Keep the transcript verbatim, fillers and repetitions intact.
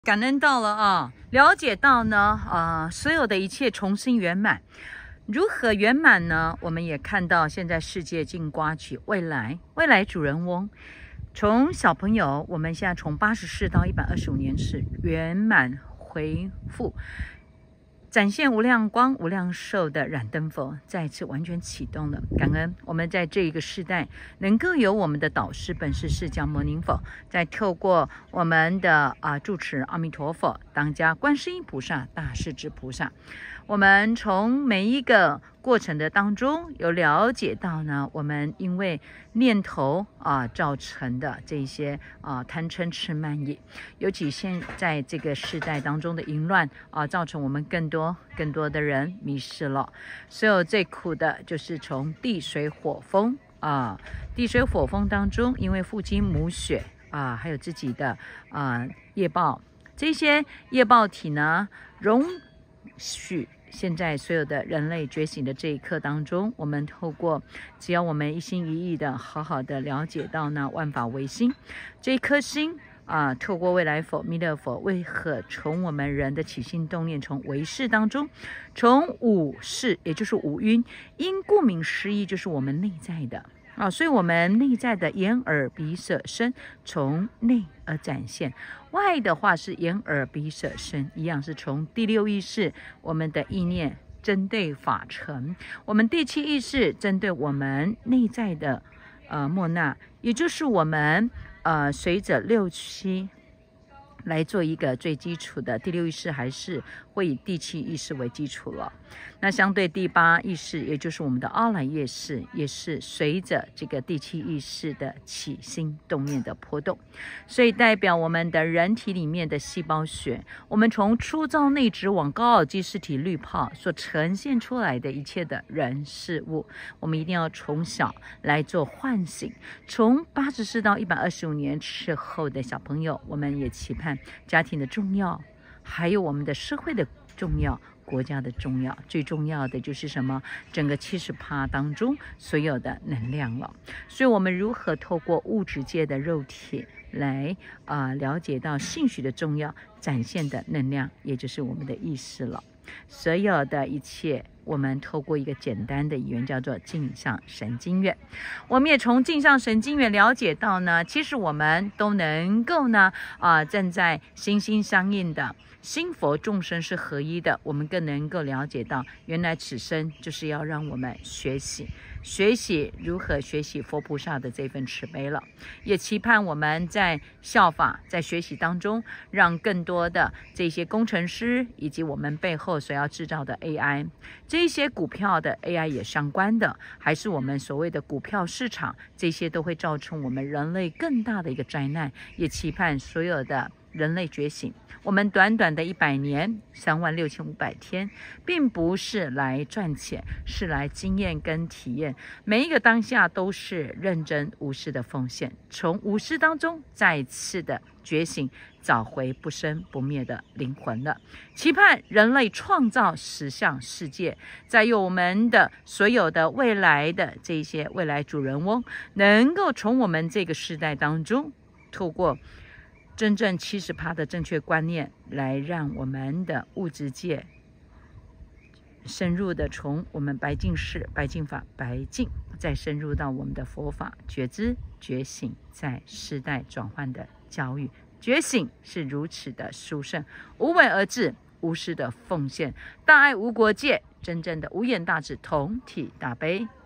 感恩到了啊，了解到呢，啊、呃，所有的一切重新圆满，如何圆满呢？我们也看到现在世界竟刮起未来，未来主人翁，从小朋友，我们现在从八十四到一百二十五年是圆满恢复。展现无量光、无量寿的燃灯佛再次完全启动了，感恩我们在这一个时代能够有我们的导师本师释迦牟尼佛，在透过我们的啊住持阿弥陀佛、当家观世音菩萨、大势至菩萨，我们从每一个过程的当中有了解到呢，我们因为念头啊造成的这些啊贪嗔痴慢疑，尤其现在这个时代当中的淫乱啊，造成我们更多更多的人迷失了。所有最苦的就是从地水火风啊，地水火风当中，因为父精母血啊，还有自己的啊业报，这些业报体呢，容许现在所有的人类觉醒的这一刻当中，我们透过只要我们一心一意的好好的了解到呢万法唯心这一颗心啊，透过未来佛弥勒佛为何从我们人的起心动念，从唯识当中，从五识也就是五蕴，因顾名思义就是我们内在的啊，所以我们内在的眼耳鼻舌身从内而展现，外的话是眼耳鼻舌身，一样是从第六意识我们的意念针对法尘，我们第七意识针对我们内在的呃莫那，也就是我们呃随着六七来做一个最基础的第六意识，还是会以第七意识为基础了。那相对第八意识，也就是我们的阿赖耶识，也是随着这个第七意识的起心动念的波动，所以代表我们的人体里面的细胞学，我们从粗糙内质往高尔基实体滤泡所呈现出来的一切的人事物，我们一定要从小来做唤醒。从八十四到一百二十五年之后的小朋友，我们也期盼家庭的重要，还有我们的社会的重要，国家的重要，最重要的就是什么？整个 百分之七十 当中所有的能量了。所以我们如何透过物质界的肉体来啊、呃、了解到信许的重要，展现的能量，也就是我们的意识了。所有的一切，我们透过一个简单的语言叫做镜像神经元，我们也从镜像神经元了解到呢，其实我们都能够呢啊、呃、站在心心相印的心佛众生是合一的，我们更能够了解到，原来此生就是要让我们学习学习如何学习佛菩萨的这份慈悲了。也期盼我们在效法，在学习当中，让更多的这些工程师以及我们背后所要制造的 A I， 这些股票的 A I 也相关的，还是我们所谓的股票市场，这些都会造成我们人类更大的一个灾难。也期盼所有的人类觉醒，我们短短的一百年，三万六千五百天，并不是来赚钱，是来经验跟体验。每一个当下都是认真无私的奉献，从无私当中再次的觉醒，找回不生不灭的灵魂了。期盼人类创造实相世界，再由我们的所有的未来的这些未来主人翁，能够从我们这个时代当中，透过真正 百分之七十 的正确观念，来让我们的物质界深入的从我们白净识、白净法、白净，再深入到我们的佛法觉知觉醒，在世代转换的教育。觉醒是如此的殊胜，无为而治，无私的奉献，大爱无国界，真正的无眼大智，同体大悲。